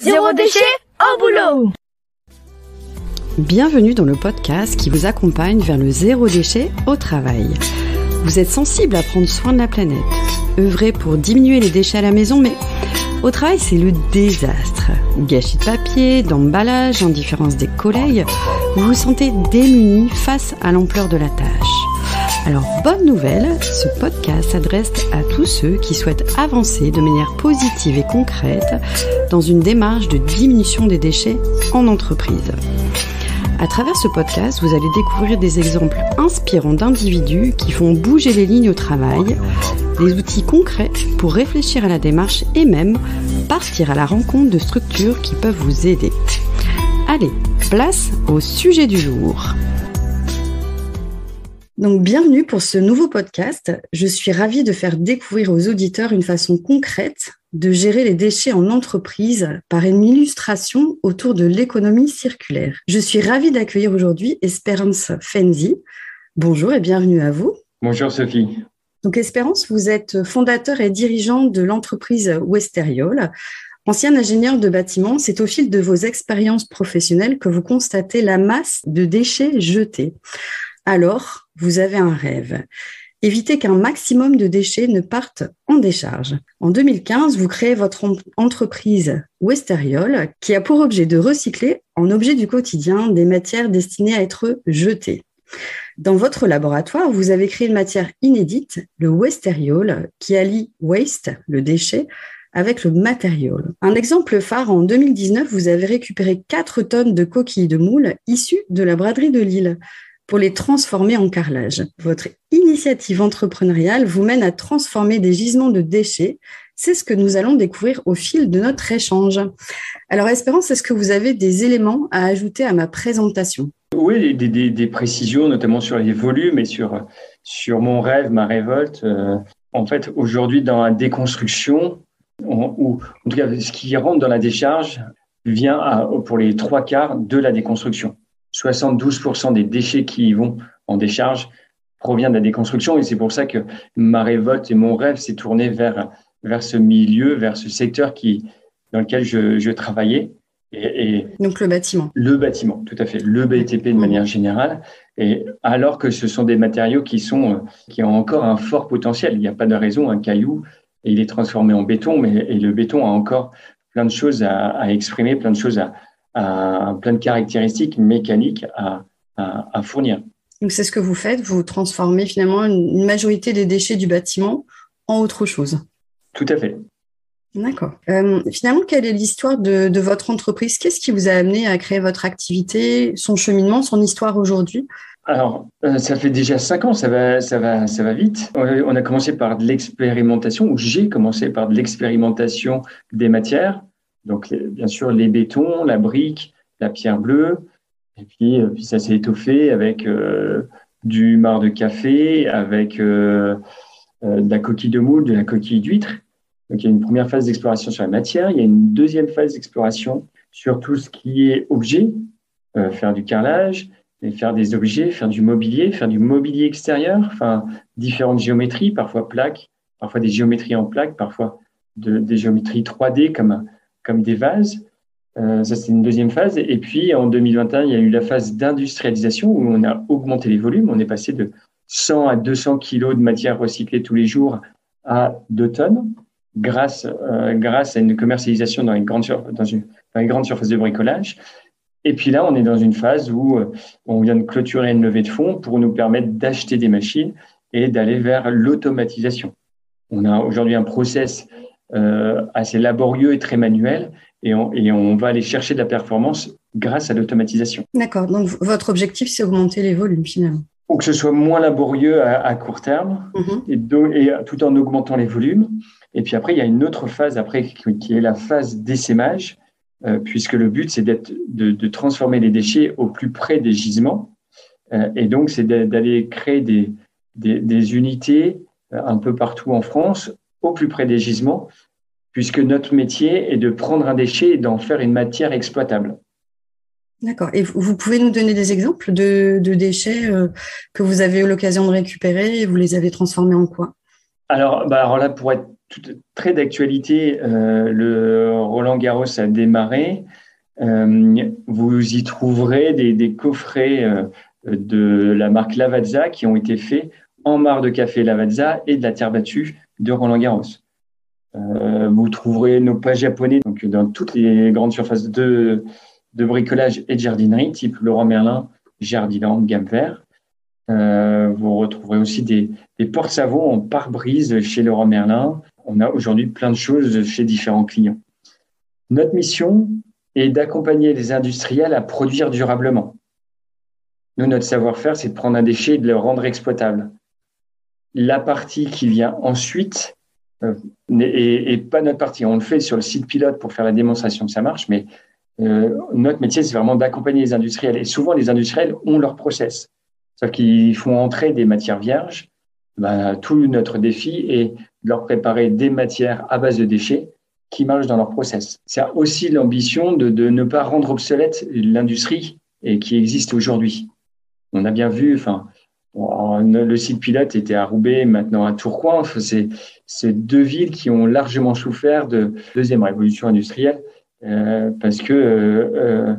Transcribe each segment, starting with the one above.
Zéro déchet au boulot. Bienvenue dans le podcast qui vous accompagne vers le zéro déchet au travail. Vous êtes sensible à prendre soin de la planète, œuvrer pour diminuer les déchets à la maison, mais au travail, c'est le désastre. Gâchis de papier, d'emballage, indifférence des collègues, vous vous sentez démuni face à l'ampleur de la tâche. Alors, bonne nouvelle, ce podcast s'adresse à tous ceux qui souhaitent avancer de manière positive et concrète dans une démarche de diminution des déchets en entreprise. À travers ce podcast, vous allez découvrir des exemples inspirants d'individus qui font bouger les lignes au travail, des outils concrets pour réfléchir à la démarche et même partir à la rencontre de structures qui peuvent vous aider. Allez, place au sujet du jour. Donc, bienvenue pour ce nouveau podcast. Je suis ravie de faire découvrir aux auditeurs une façon concrète de gérer les déchets en entreprise par une illustration autour de l'économie circulaire. Je suis ravie d'accueillir aujourd'hui Espérance Fenzi. Bonjour et bienvenue à vous. Bonjour Sophie. Donc Espérance, vous êtes fondateur et dirigeant de l'entreprise Westeriol. Ancien ingénieur de bâtiment, c'est au fil de vos expériences professionnelles que vous constatez la masse de déchets jetés. Alors, vous avez un rêve. Éviter qu'un maximum de déchets ne partent en décharge. En 2015, vous créez votre entreprise Westeriol qui a pour objet de recycler en objets du quotidien des matières destinées à être jetées. Dans votre laboratoire, vous avez créé une matière inédite, le Westeriol, qui allie waste, le déchet, avec le matériel. Un exemple phare, en 2019, vous avez récupéré 4 tonnes de coquilles de moule issues de la braderie de Lille pour les transformer en carrelage. Votre initiative entrepreneuriale vous mène à transformer des gisements de déchets. C'est ce que nous allons découvrir au fil de notre échange. Alors Espérance, est-ce que vous avez des éléments à ajouter à ma présentation ? Oui, des précisions, notamment sur les volumes et sur mon rêve, ma révolte. En fait, aujourd'hui, dans la déconstruction, ou en tout cas, ce qui rentre dans la décharge vient pour les 3/4 de la déconstruction. 72% des déchets qui y vont en décharge proviennent de la déconstruction, et c'est pour ça que ma révolte et mon rêve s'est tourné vers ce milieu, vers ce secteur dans lequel je travaillais. Donc le bâtiment. Le bâtiment, tout à fait. Le BTP de manière générale. Et alors que ce sont des matériaux qui ont encore un fort potentiel. Il n'y a pas de raison, un caillou, et il est transformé en béton, et le béton a encore plein de choses à exprimer, plein de choses plein de caractéristiques mécaniques à fournir. Donc c'est ce que vous faites, vous transformez finalement une majorité des déchets du bâtiment en autre chose. Tout à fait. D'accord. Finalement, quelle est l'histoire de votre entreprise ? Qu'est-ce qui vous a amené à créer votre activité, son cheminement, son histoire aujourd'hui ? Alors, ça fait déjà 5 ans, ça va vite. On a commencé par de l'expérimentation, ou j'ai commencé par de l'expérimentation des matières. Donc, bien sûr, les bétons, la brique, la pierre bleue. Et puis ça s'est étoffé avec du marc de café, avec de la coquille de moule, de la coquille d'huître. Donc, il y a une première phase d'exploration sur la matière. Il y a une deuxième phase d'exploration sur tout ce qui est objet, faire du carrelage, et faire des objets, faire du mobilier extérieur, enfin, différentes géométries, parfois plaques, parfois des géométries en plaques, parfois des géométries 3D comme des vases. Ça, c'est une deuxième phase. Et puis, en 2021, il y a eu la phase d'industrialisation où on a augmenté les volumes. On est passé de 100 à 200 kilos de matière recyclée tous les jours à 2 tonnes grâce à une commercialisation dans les grandes surfaces de bricolage. Et puis là, on est dans une phase où on vient de clôturer une levée de fonds pour nous permettre d'acheter des machines et d'aller vers l'automatisation. On a aujourd'hui un process assez laborieux et très manuel, et on va aller chercher de la performance grâce à l'automatisation. D'accord, donc votre objectif, c'est augmenter les volumes finalement. Pour que ce soit moins laborieux à court terme, et tout en augmentant les volumes. Et puis après, il y a une autre phase après qui est la phase d'essaimage, puisque le but, c'est de transformer les déchets au plus près des gisements. Et donc, c'est d'aller créer des unités un peu partout en France, au plus près des gisements, puisque notre métier est de prendre un déchet et d'en faire une matière exploitable. D'accord. Et vous pouvez nous donner des exemples de déchets que vous avez eu l'occasion de récupérer et vous les avez transformés en quoi ? Alors là, pour être très d'actualité, le Roland-Garros a démarré. Vous y trouverez des coffrets de la marque Lavazza qui ont été faits en marc de café Lavazza et de la terre battue de Roland-Garros. Vous trouverez nos pages japonais donc dans toutes les grandes surfaces de bricolage et de jardinerie, type Leroy Merlin, Jardiland, gamme vert. Vous retrouverez aussi des porte-savons en pare-brise chez Leroy Merlin. On a aujourd'hui plein de choses chez différents clients. Notre mission est d'accompagner les industriels à produire durablement. Nous, notre savoir-faire, c'est de prendre un déchet et de le rendre exploitable. La partie qui vient ensuite n'est pas notre partie. On le fait sur le site pilote pour faire la démonstration que ça marche, mais notre métier, c'est vraiment d'accompagner les industriels. Et souvent, les industriels ont leur process. Sauf qu'ils font entrer des matières vierges. Tout notre défi est de leur préparer des matières à base de déchets qui marchent dans leur process. C'est aussi l'ambition de ne pas rendre obsolète l'industrie et qui existe aujourd'hui. On a bien vu, le site pilote était à Roubaix, maintenant à Tourcoing. C'est deux villes qui ont largement souffert de la deuxième révolution industrielle parce que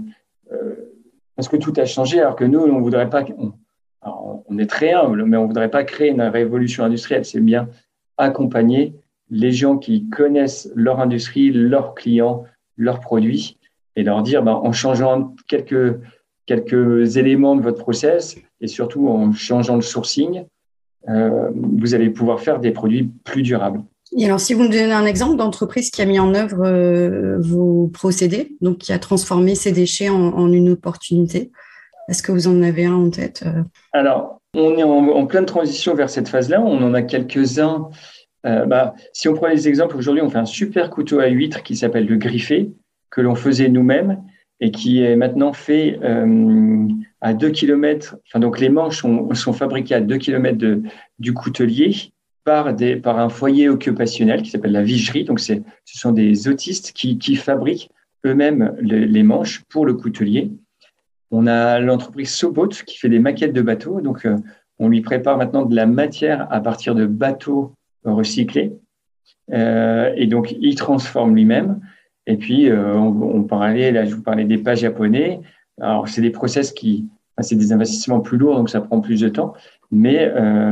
tout a changé, alors que nous, on voudrait pas. On est très humble, mais on voudrait pas créer une révolution industrielle. C'est bien accompagner les gens qui connaissent leur industrie, leurs clients, leurs produits, et leur dire, en changeant quelques éléments de votre process et surtout en changeant le sourcing, vous allez pouvoir faire des produits plus durables. Et alors, si vous me donnez un exemple d'entreprise qui a mis en œuvre vos procédés, donc qui a transformé ces déchets en une opportunité, est-ce que vous en avez un en tête? Alors, on est en pleine transition vers cette phase-là. On en a quelques-uns. Si on prend les exemples, aujourd'hui, on fait un super couteau à huîtres qui s'appelle le griffé, que l'on faisait nous-mêmes et qui est maintenant fait à 2 km. Donc, les manches sont fabriquées à 2 km du coutelier par un foyer occupationnel qui s'appelle la vigerie. Donc, ce sont des autistes qui fabriquent eux-mêmes les manches pour le coutelier. On a l'entreprise Sobot qui fait des maquettes de bateaux. Donc, on lui prépare maintenant de la matière à partir de bateaux recyclés. Et donc, il transforme lui-même. Et puis, on parlait, là, je vous parlais des pas japonais. Alors, c'est des process c'est des investissements plus lourds, donc ça prend plus de temps. Mais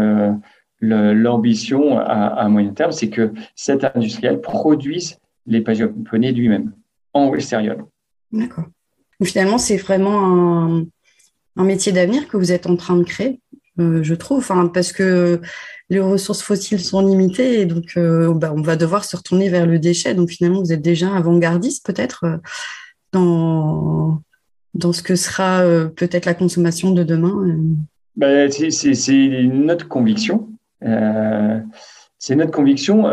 l'ambition à moyen terme, c'est que cet industriel produise les pas japonais lui-même en Westériol. D'accord. Finalement, c'est vraiment un métier d'avenir que vous êtes en train de créer, je trouve, parce que les ressources fossiles sont limitées et donc on va devoir se retourner vers le déchet. Donc finalement, vous êtes déjà avant-gardiste peut-être dans ce que sera peut-être la consommation de demain. C'est notre conviction. C'est notre conviction.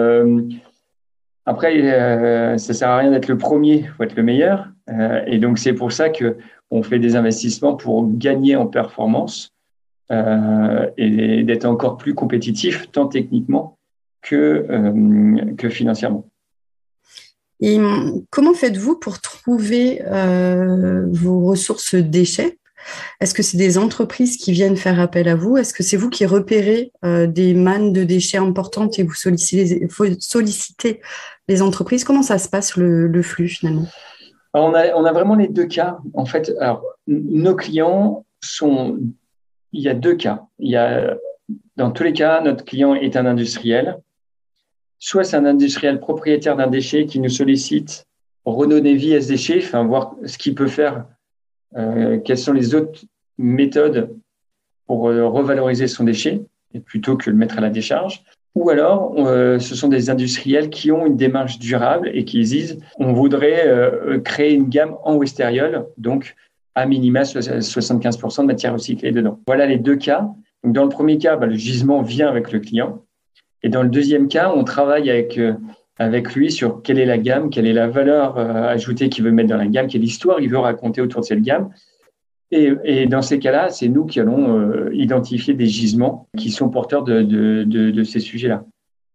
Après, ça sert à rien d'être le premier, il faut être le meilleur. Et donc, c'est pour ça qu'on fait des investissements pour gagner en performance et d'être encore plus compétitif, tant techniquement que financièrement. Et comment faites-vous pour trouver vos ressources déchets? Est-ce que c'est des entreprises qui viennent faire appel à vous? Est-ce que c'est vous qui repérez des mannes de déchets importantes et vous sollicitez les entreprises? Comment ça se passe le flux finalement? Alors, on a vraiment les deux cas. En fait, nos clients il y a deux cas. Dans tous les cas, notre client est un industriel. Soit c'est un industriel propriétaire d'un déchet qui nous sollicite pour redonner vie à ce déchet, voir ce qu'il peut faire, quelles sont les autres méthodes pour revaloriser son déchet, et plutôt que le mettre à la décharge. Ou alors, ce sont des industriels qui ont une démarche durable et qui disent on voudrait créer une gamme en Westériol, donc à minima 75% de matière recyclée dedans. Voilà les deux cas. Donc, dans le premier cas, le gisement vient avec le client. Et dans le deuxième cas, on travaille avec lui sur quelle est la gamme, quelle est la valeur ajoutée qu'il veut mettre dans la gamme, quelle histoire il veut raconter autour de cette gamme. Et dans ces cas-là, c'est nous qui allons identifier des gisements qui sont porteurs de ces sujets-là.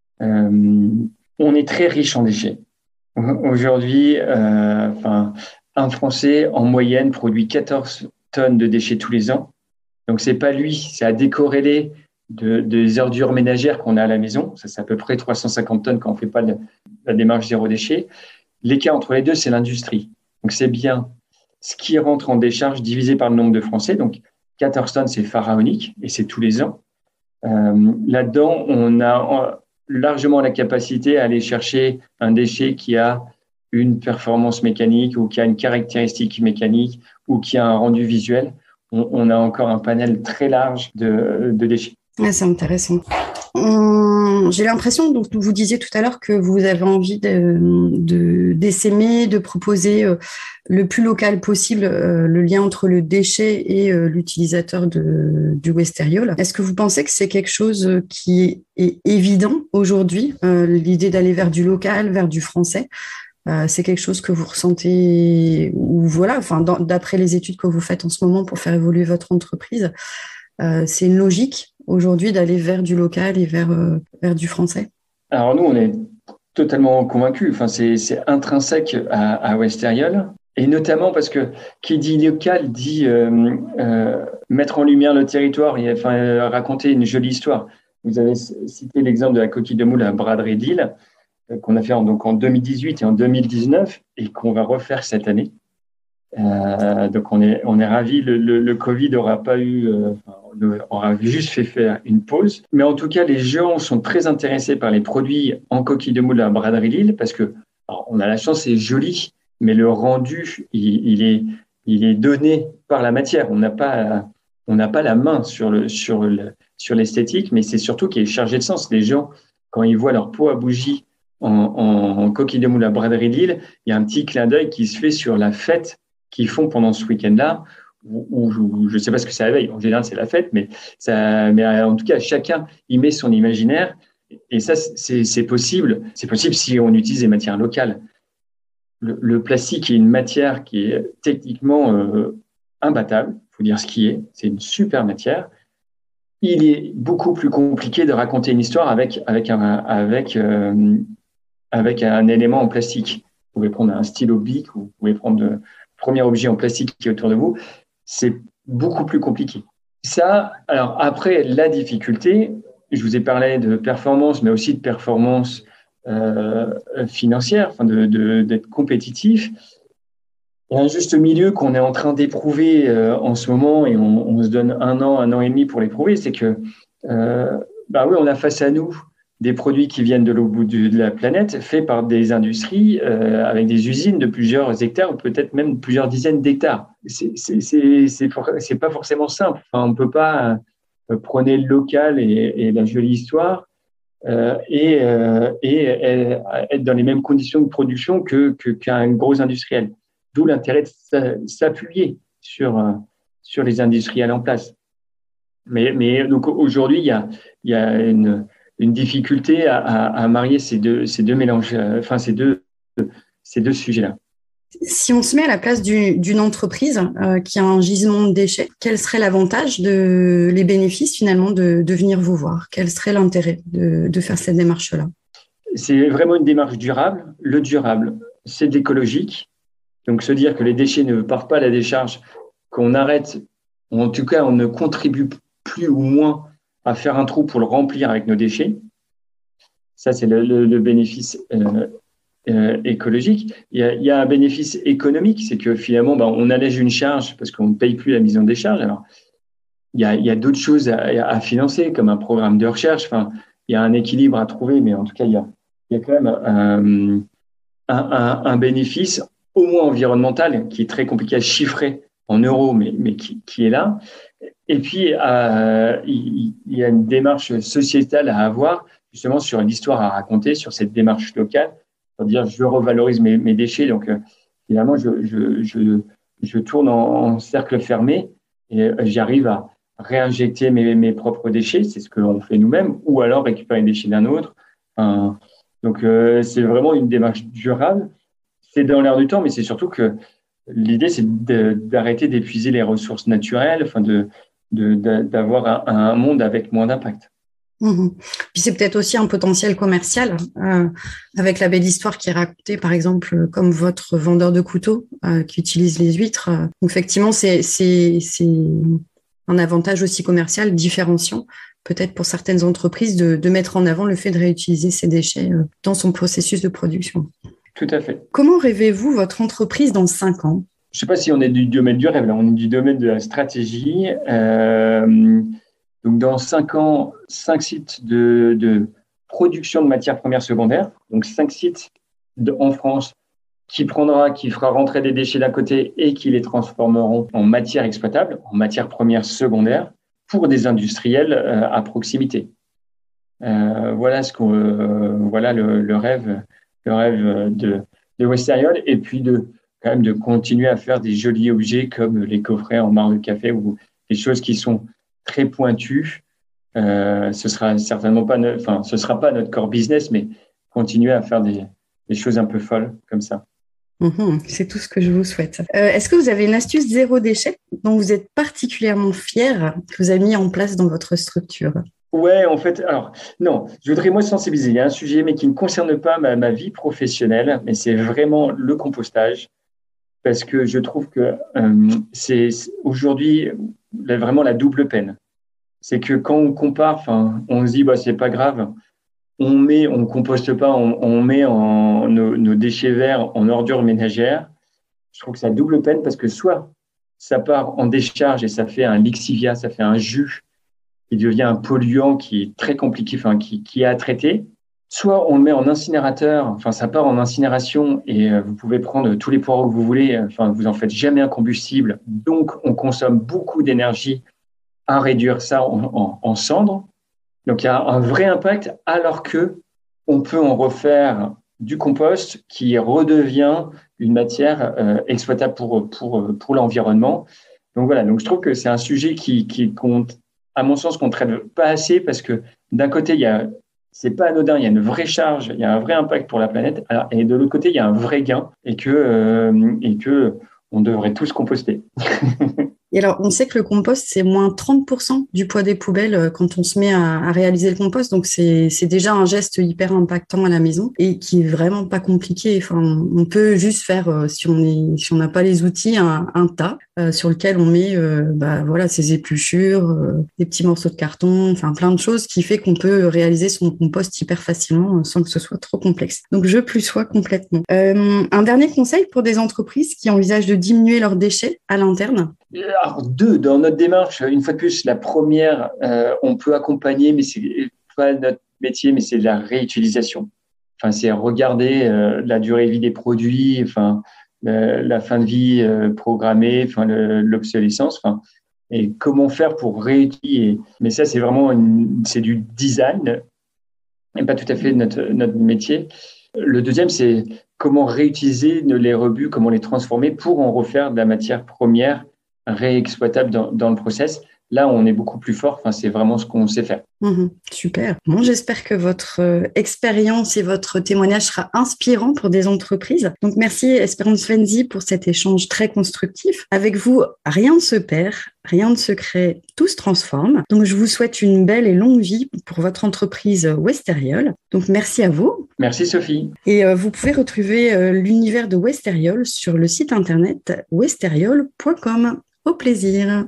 On est très riche en déchets. Aujourd'hui, un Français, en moyenne, produit 14 tonnes de déchets tous les ans. Donc, c'est pas lui, c'est à décorréler des ordures ménagères qu'on a à la maison. Ça, c'est à peu près 350 tonnes quand on ne fait pas la démarche zéro déchet. L'écart entre les deux, c'est l'industrie. Donc, c'est bien ce qui rentre en décharge divisé par le nombre de Français. Donc, 14 tonnes, c'est pharaonique et c'est tous les ans. Là-dedans, on a largement la capacité à aller chercher un déchet qui a une performance mécanique ou qui a une caractéristique mécanique ou qui a un rendu visuel. On a encore un panel très large de déchets. Ouais, c'est intéressant. J'ai l'impression, donc vous disiez tout à l'heure que vous avez envie d'essaimer, de proposer le plus local possible le lien entre le déchet et l'utilisateur du Westeriol. Est-ce que vous pensez que c'est quelque chose qui est évident aujourd'hui, l'idée d'aller vers du local, vers du français? C'est quelque chose que vous ressentez, ou voilà, enfin, d'après les études que vous faites en ce moment pour faire évoluer votre entreprise, c'est une logique aujourd'hui d'aller vers du local et vers du français? Alors nous, on est totalement convaincus. Enfin, c'est intrinsèque à Westeriol, et notamment parce que qui dit local dit mettre en lumière le territoire et raconter une jolie histoire. Vous avez cité l'exemple de la coquille de moule à Braderie de Lille, qu'on a fait donc en 2018 et en 2019 et qu'on va refaire cette année. Donc on est ravis. Le Covid aura juste fait faire une pause. Mais en tout cas, les gens sont très intéressés par les produits en coquille de moule à Braderie de Lille parce que on a la chance, c'est joli, mais le rendu, il est donné par la matière. On n'a pas la main sur l'esthétique, mais c'est surtout qu'il est chargé de sens. Les gens, quand ils voient leur pot à bougie en coquille de moule à Braderie de Lille, il y a un petit clin d'œil qui se fait sur la fête qu'ils font pendant ce week-end-là, où je ne sais pas ce que ça éveille. En général, c'est la fête, mais en tout cas, chacun y met son imaginaire. Et ça, c'est possible. C'est possible si on utilise des matières locales. Le plastique est une matière qui est techniquement imbattable. Il faut dire ce qui est. C'est une super matière. Il est beaucoup plus compliqué de raconter une histoire avec un élément en plastique. Vous pouvez prendre un stylo bic ou vous pouvez prendre le premier objet en plastique qui est autour de vous. C'est beaucoup plus compliqué. Ça, alors après, la difficulté, je vous ai parlé de performance, mais aussi de performance financière, d'être compétitif. Il y a un juste milieu qu'on est en train d'éprouver en ce moment et on se donne un an et demi pour l'éprouver, c'est que oui, on a face à nous des produits qui viennent de l'autre bout de la planète, faits par des industries avec des usines de plusieurs hectares ou peut-être même plusieurs dizaines d'hectares. C'est pas forcément simple. Enfin, on peut pas prôner le local et la jolie histoire et être dans les mêmes conditions de production qu'un gros industriel. D'où l'intérêt de s'appuyer sur les industriels en place. Mais donc aujourd'hui, il y a une difficulté à marier ces deux mélanges, ces deux sujets-là. Si on se met à la place d'une entreprise qui a un gisement de déchets, quel serait l'avantage les bénéfices finalement de venir vous voir? Quel serait l'intérêt de faire cette démarche-là? C'est vraiment une démarche durable. Le durable, c'est de l'écologique. Donc se dire que les déchets ne partent pas à la décharge, qu'on arrête, ou en tout cas on ne contribue plus ou moins à faire un trou pour le remplir avec nos déchets. Ça, c'est le bénéfice écologique. Il y a un bénéfice économique, c'est que finalement, on allège une charge parce qu'on ne paye plus la mise en décharge. Alors, il y a d'autres choses à financer, comme un programme de recherche. Enfin, il y a un équilibre à trouver, mais en tout cas, il y a quand même un bénéfice, au moins environnemental, qui est très compliqué à chiffrer en euros, mais qui est là. Et puis, il y a une démarche sociétale à avoir, justement, sur l'histoire à raconter, sur cette démarche locale, pour dire je revalorise mes déchets. Donc, finalement, je tourne en cercle fermé et j'arrive à réinjecter mes propres déchets. C'est ce que l'on fait nous-mêmes, ou alors récupérer les déchets d'un autre. Donc, c'est vraiment une démarche durable. C'est dans l'air du temps, mais c'est surtout que l'idée, c'est d'arrêter d'épuiser les ressources naturelles, d'avoir un monde avec moins d'impact. Mmh. Puis c'est peut-être aussi un potentiel commercial avec la belle histoire qui est racontée, par exemple, comme votre vendeur de couteaux qui utilise les huîtres. Donc, effectivement, c'est un avantage aussi commercial différenciant peut-être pour certaines entreprises de mettre en avant le fait de réutiliser ces déchets dans son processus de production. Tout à fait. Comment rêvez-vous votre entreprise dans 5 ans ? Je ne sais pas si on est du domaine du rêve, là, on est du domaine de la stratégie. Donc, dans 5 ans, 5 sites de production de matières premières secondaires, donc 5 sites en France qui fera rentrer des déchets d'un côté et qui les transformeront en matière exploitable, en matières premières secondaires, pour des industriels à proximité. Voilà le rêve de Westériol, et puis quand même de continuer à faire des jolis objets comme les coffrets en marc de café ou des choses qui sont très pointues. Ce sera pas notre core business, mais continuer à faire des choses un peu folles comme ça. C'est tout ce que je vous souhaite. Est-ce que vous avez une astuce 0 déchet dont vous êtes particulièrement fier, que vous avez mis en place dans votre structure ? Ouais, en fait, alors non, je voudrais moi sensibiliser. Il y a un sujet, mais qui ne concerne pas ma vie professionnelle, mais c'est vraiment le compostage, parce que je trouve que c'est aujourd'hui vraiment la double peine. C'est que quand on compare, on se dit c'est pas grave. On composte pas, on met nos déchets verts en ordures ménagères. Je trouve que c'est la double peine, parce que soit ça part en décharge et ça fait un lixivia, ça fait un jus qui devient un polluant qui est très compliqué, qui est à traiter. Soit on le met en incinérateur, ça part en incinération et vous pouvez prendre tous les poireaux que vous voulez, vous en faites jamais un combustible. Donc, on consomme beaucoup d'énergie à réduire ça en cendres. Donc, il y a un vrai impact, alors que on peut en refaire du compost qui redevient une matière exploitable pour l'environnement. Donc, voilà. Donc, je trouve que c'est un sujet qui compte, à mon sens, qu'on ne traite pas assez, parce que d'un côté, c'est pas anodin, il y a une vraie charge, il y a un vrai impact pour la planète. Et de l'autre côté, il y a un vrai gain et que on devrait tous composter. Et alors, on sait que le compost, c'est moins 30% du poids des poubelles quand on se met à réaliser le compost. Donc, c'est déjà un geste hyper impactant à la maison et qui est vraiment pas compliqué. On peut juste faire, si on n'a pas les outils, un tas sur lequel on met ses épluchures, des petits morceaux de carton, plein de choses qui fait qu'on peut réaliser son compost hyper facilement sans que ce soit trop complexe. Donc, je plus sois complètement. Un dernier conseil pour des entreprises qui envisagent de diminuer leurs déchets à l'interne ? Alors, 2, dans notre démarche, une fois de plus, la première, on peut accompagner, mais c'est pas notre métier, mais c'est de la réutilisation. C'est regarder la durée de vie des produits, la fin de vie programmée, l'obsolescence, et comment faire pour réutiliser. Mais ça, c'est vraiment c'est du design, et pas tout à fait notre métier. Le deuxième, c'est comment réutiliser les rebuts, comment les transformer pour en refaire de la matière première réexploitable dans le process. Là, on est beaucoup plus fort. C'est vraiment ce qu'on sait faire. Super. Bon, j'espère que votre expérience et votre témoignage sera inspirant pour des entreprises. Donc, merci Espérance Fenzi pour cet échange très constructif. Avec vous, rien ne se perd, rien ne se crée, tout se transforme. Donc, je vous souhaite une belle et longue vie pour votre entreprise Westériol. Donc, merci à vous. Merci Sophie. Et vous pouvez retrouver l'univers de Westériol sur le site internet westériol.com. Au plaisir.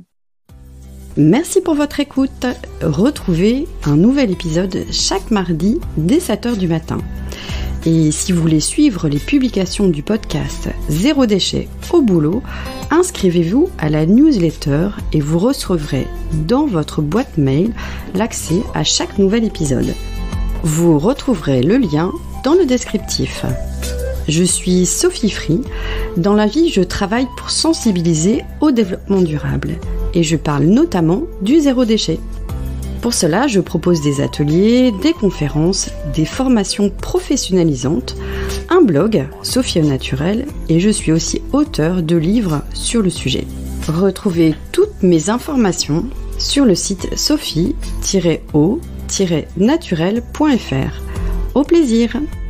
Merci pour votre écoute. Retrouvez un nouvel épisode chaque mardi dès 7h du matin. Et si vous voulez suivre les publications du podcast Zéro déchet au boulot, inscrivez-vous à la newsletter et vous recevrez dans votre boîte mail l'accès à chaque nouvel épisode. Vous retrouverez le lien dans le descriptif. Je suis Sophie Free. Dans la vie, je travaille pour sensibiliser au développement durable et je parle notamment du zéro déchet. Pour cela, je propose des ateliers, des conférences, des formations professionnalisantes, un blog, Sophie au naturel, et je suis aussi auteure de livres sur le sujet. Retrouvez toutes mes informations sur le site sophie-o-naturel.fr. Au plaisir!